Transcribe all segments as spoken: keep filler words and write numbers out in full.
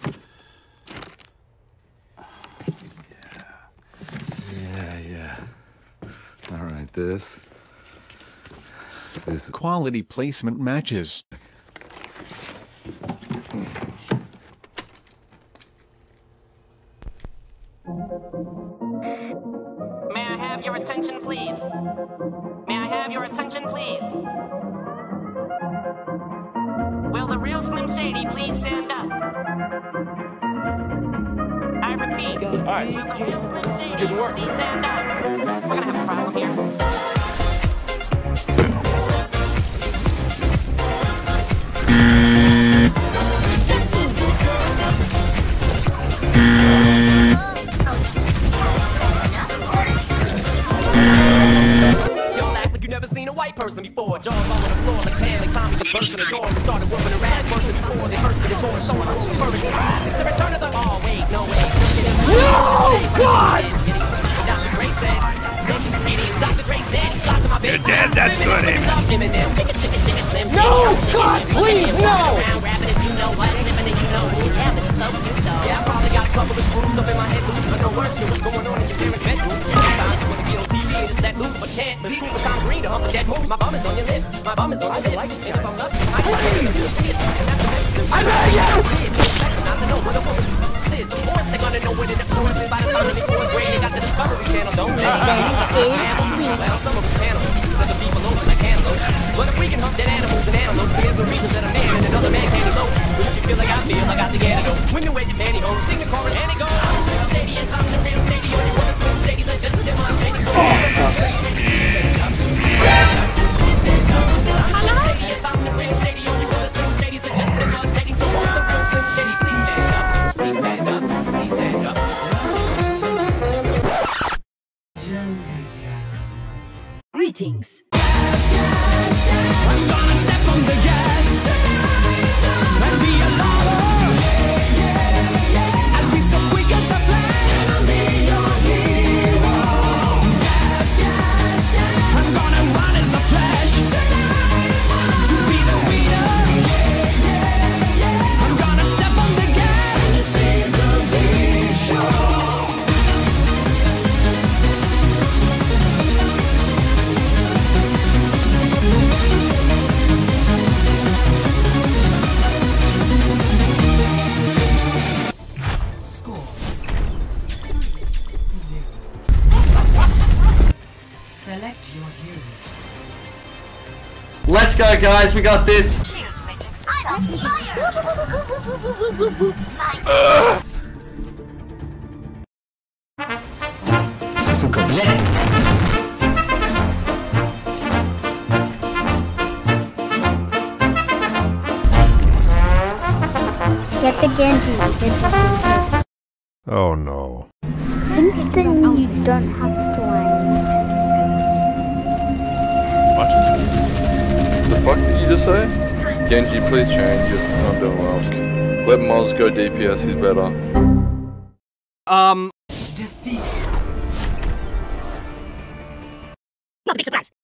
Yeah, yeah. All right, this. This is quality placement matches. May I have your attention, please? May I have your attention, please? Will the real Slim Shady please stand up? I repeat. All right. Will the real Slim Shady Good work. please stand up? We're gonna have a problem here. Person before, jaws all on the floor, like tan, like Tommy just burst in the door and started whooping her ass, worse than before, they first did more, so I was perfect. It's the return of the, oh wait, no wait, no God! Doctor Dre said, Doctor Dre said, he's locked in my basement. You're dead, that's good, Amy. No, God, please, no! Yeah, I probably got a couple of screws up in my head loose, but no words to what's going on in your parents' bedroom. Sometimes you wanna get on T V and it's that loose, but can't. But people with Tom Green to hump a dead moves. My bum is on your lips. My bum is on your lips. And if I'm lucky, I can get you. I beg you! Not to know what a woman is. Of course they're gonna know what it is. By the time they fourth grade, they got the Discovery Channel, don't they? Well, some of them cannibals. Because the people open like cantaloupes. But if we can hump dead animals and antelopes, there's a reason that a man and another man can't elope. But if you feel like I feel, I got the antidote. Women wear your pantyhose, sing the chorus, and it goes. I'm the Slim Shady, yes, I'm the real Shady. Or you want the Slim Shadys that just in my Shady. So I'm the Slim Shady, yes, I'm the real Shady. Or you want the Slim Shadys that just in my Shady. So I'm the real Slim Shady. Please stand up, please stand up, please stand up. Greetings. I'm gonna step on the gas and be a lover. I'll be so quick as a flash and I'll be your hero. I'm gonna run as a flash to be the winner. I'm gonna step on the gas and save the big show. Select your hero. Let's go, guys. We got this. Сука, блядь. Get the Genji. Get the Oh no. Instant, you don't have to whine. What? The fuck did you just say? Genji, please change. It's not doing well. Let Moz go D P S, he's better. Um. Defeat. Not a big surprise.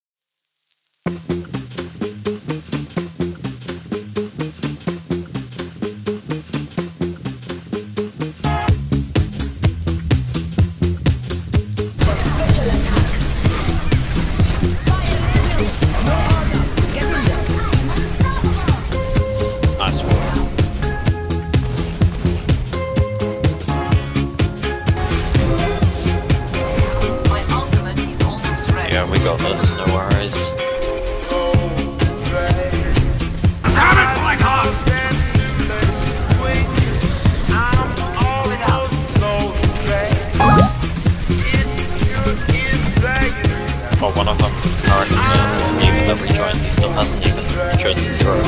Yeah, we got this, no worries. Oh, one of them currently even though rejoined, he still hasn't even chosen zero.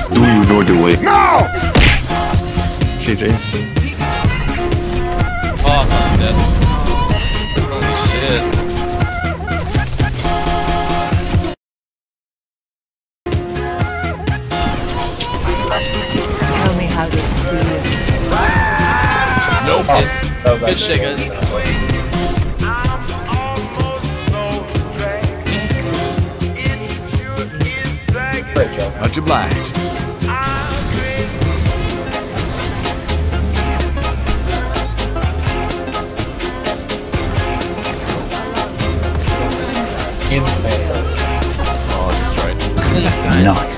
Do way. No! G G. Oh, Good, good shit, guys. Great job. Much obliged. Insane. Oh, that's right. Insane. Nice.